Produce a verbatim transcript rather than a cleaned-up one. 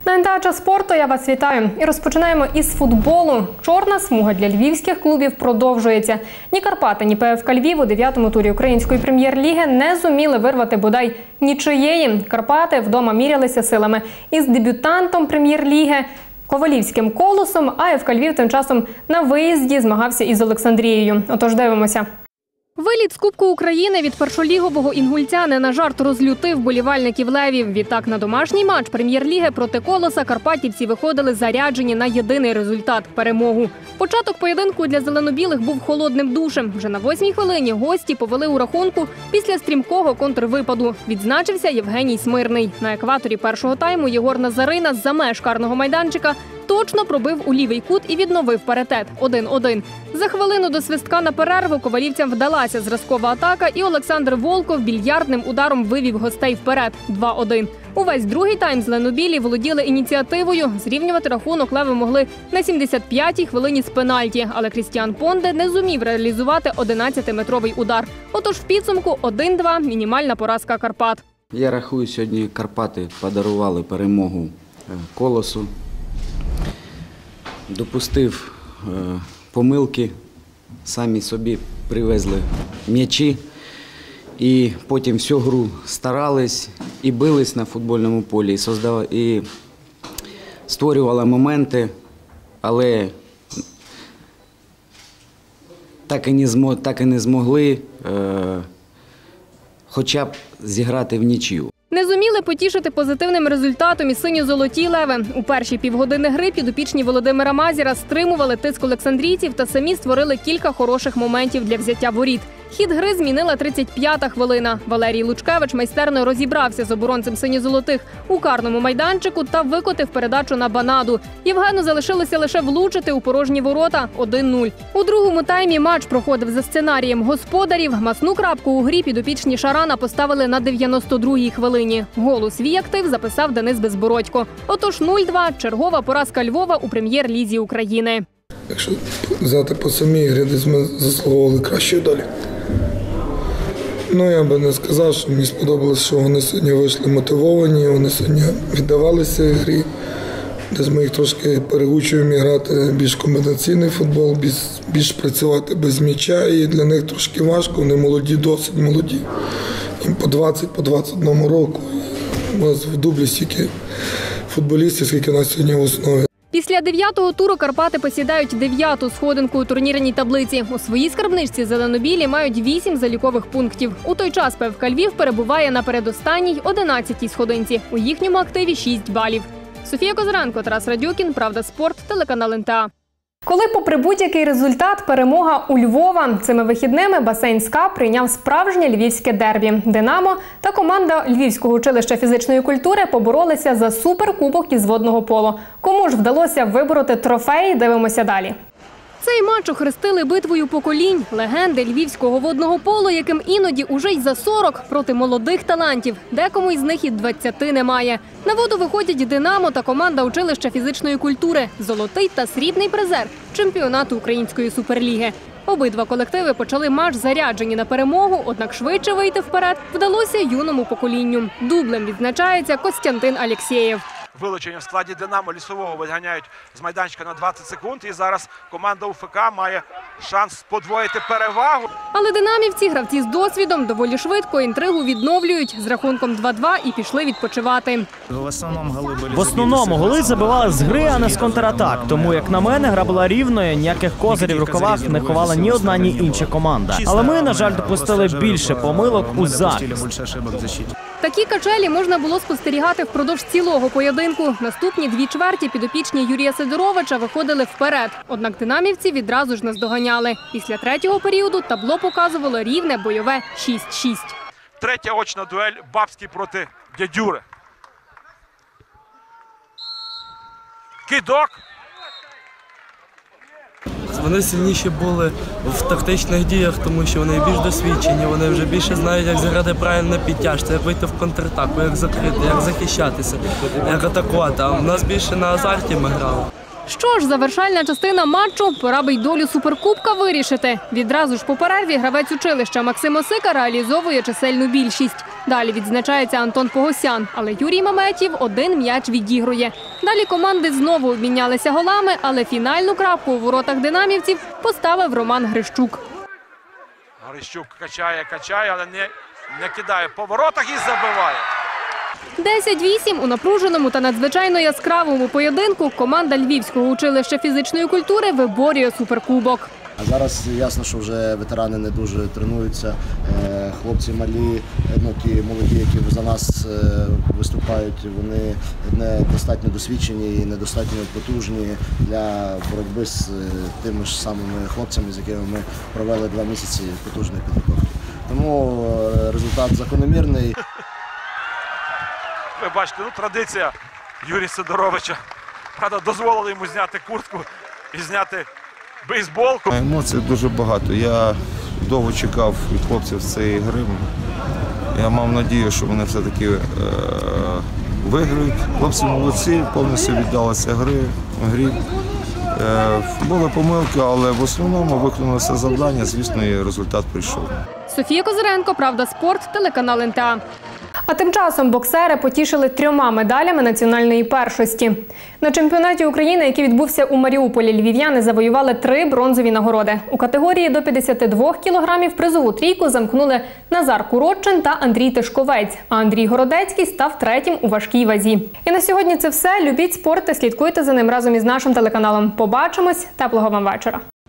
На ен те а «Час спорту» я вас вітаю. І розпочинаємо із футболу. Чорна смуга для львівських клубів продовжується. Ні Карпати, ні пе еф ка Львів у дев'ятому турі української прем'єр-ліги не зуміли вирвати бодай нічиєї. Карпати вдома мірялися силами із дебютантом прем'єр-ліги Ковалівським Колосом, а еф ка Львів тим часом на виїзді змагався із Олександрією. Отож дивимося. Виліт з Кубку України від першолігового інгульця не на жарт розлютив болівальників левів. Відтак на домашній матч прем'єр-ліги проти Колоса карпатівці виходили заряджені на єдиний результат – перемогу. Початок поєдинку для зелено-білих був холодним душем. Вже на восьмій хвилині гості повели у рахунку після стрімкого контрвипаду. Відзначився Євгеній Смирний. На екваторі першого тайму Єгор Назарина з-за меж карного майданчика точно пробив у лівий кут і відновив паритет – один-один. За хвилину до свистка на перерву ковалівцям вдалася зразкова атака, і Олександр Волков більярдним ударом вивів гостей вперед – два-один. Увесь другий тайм зеленобілі володіли ініціативою. Зрівнювати рахунок леви могли на сімдесят п'ятій хвилині з пенальті, але Крістіан Понде не зумів реалізувати одинадцятиметровий удар. Отож в підсумку один-два – мінімальна поразка Карпат. Я рахую, сьогодні Карпати подарували перемогу Колосу. Допустив е, помилки, самі собі привезли м'ячі і потім всю гру старались і бились на футбольному полі, і, создав... і створювали моменти, але так і не, змо... так і не змогли е, хоча б зіграти в нічию. Не зуміли потішити позитивним результатом і синьо-золоті леви. У перші півгодини гри підопічні Володимира Мазіра стримували тиск олександрійців та самі створили кілька хороших моментів для взяття воріт. Хід гри змінила тридцять п'ята хвилина. Валерій Лучкевич майстерно розібрався з оборонцем синьо-золотих у карному майданчику та викотив передачу на Банаду. Євгену залишилося лише влучити у порожні ворота – один-нуль. У другому таймі матч проходив за сценарієм господарів. Масну крапку у грі підопічні Шарана поставили на дев'яносто другій хвилині. Гол у свій актив записав Денис Безбородько. Отож нуль-два – чергова поразка Львова у прем'єр-лізі України. Якщо взяти по самій грі, десь ми заслуговували кращої долі. Ну, я би не сказав, що мені сподобалось, що вони сьогодні вийшли мотивовані, вони сьогодні віддавалися грі. Десь ми їх трошки переучуємо грати більш комбінаційний футбол, більш, більш працювати без м'яча, і для них трошки важко, вони молоді, досить молоді. Їм по двадцять, по двадцять одному року. У нас в дублі стільки футболістів, скільки нас сьогодні в основі. Після дев'ятого туру Карпати посідають дев'яту сходинку у турнірній таблиці. У своїй скарбничці зеленобілі мають вісім залікових пунктів. У той час пе еф ка Львів перебуває на передостанній одинадцятій сходинці. У їхньому активі шість балів. Софія Козиренко, Тарас Радюкін, Правда спорт, телеканал ен те а. Коли попри будь-який результат перемога у Львова, цими вихідними басейн ес ка прийняв справжнє львівське дербі. «Динамо» та команда Львівського училища фізичної культури поборолися за суперкубок із водного поло. Кому ж вдалося вибороти трофей, дивимося далі. Цей матч охрестили битвою поколінь. Легенди львівського водного поло, яким іноді уже й за сорок, проти молодих талантів. Декому із них і двадцяти немає. На воду виходять «Динамо» та команда училища фізичної культури. Золотий та срібний призер чемпіонату Української суперліги. Обидва колективи почали матч заряджені на перемогу, однак швидше вийти вперед вдалося юному поколінню. Дублем відзначається Костянтин Алєксєєв. Вилучення в складі «Динамо» Лісового виганяють з майданчика на двадцять секунд. І зараз команда у еф ка має шанс подвоїти перевагу. Але динамівці, гравці з досвідом, доволі швидко інтригу відновлюють. З рахунком два-два і пішли відпочивати. В основному голи забивали з гри, а не з контратак. Тому, як на мене, гра була рівною, ніяких козирів в рукавах не ховала ні одна, ні інша команда. Але ми, на жаль, допустили більше помилок у захист. Такі качелі можна було спостерігати впродовж цілого поєдинку. Наступні дві чверті підопічні Юрія Сидоровича виходили вперед. Однак динамівці відразу ж наздоганяли. Після третього періоду табло показувало рівне бойове шість-шість. Третя очна дуель Бабський проти Дядюри. Кидок. Вони сильніші були в тактичних діях, тому що вони більш досвідчені, вони вже більше знають, як зіграти правильно підтяжці, як вийти в контратаку, як закрити, як захищатися, як атакувати. А в нас більше на азарті ми грали. Що ж, завершальна частина матчу, пора би й долю суперкубка вирішити. Відразу ж по перерві гравець училища Максим Осика реалізовує чисельну більшість. Далі відзначається Антон Погосян, але Юрій Маметів один м'яч відігрує. Далі команди знову обмінялися голами, але фінальну крапку у воротах динамівців поставив Роман Грищук. Грищук качає, качає, але не, не кидає по воротах і забиває. десять вісім у напруженому та надзвичайно яскравому поєдинку команда Львівського училища фізичної культури виборює суперкубок. А зараз ясно, що вже ветерани не дуже тренуються. Хлопці малі, ну, ті молоді, які за нас виступають, вони недостатньо досвідчені і недостатньо потужні для боротьби з тими ж самими хлопцями, з якими ми провели два місяці потужної підготовки. Тому результат закономірний. Ви бачите, ну, традиція Юрія Сидоровича. Правда, дозволили йому зняти куртку і зняти бейсболку. Емоцій дуже багато. Я довго чекав від хлопців цієї гри. Я мав надію, що вони все-таки е- виграють. Хлопці молодці, повністю віддалися гри, грі. Е- були помилки, але в основному виконали все завдання, звісно, і результат прийшов. Софія Козиренко, Правда спорт, телеканал ен те а. А тим часом боксери потішили трьома медалями національної першості. На чемпіонаті України, який відбувся у Маріуполі, львів'яни завоювали три бронзові нагороди. У категорії до п'ятдесят два кілограмів призову трійку замкнули Назар Куроччин та Андрій Тишковець, а Андрій Городецький став третім у важкій вазі. І на сьогодні це все. Любіть спорт та слідкуйте за ним разом із нашим телеканалом. Побачимось. Теплого вам вечора.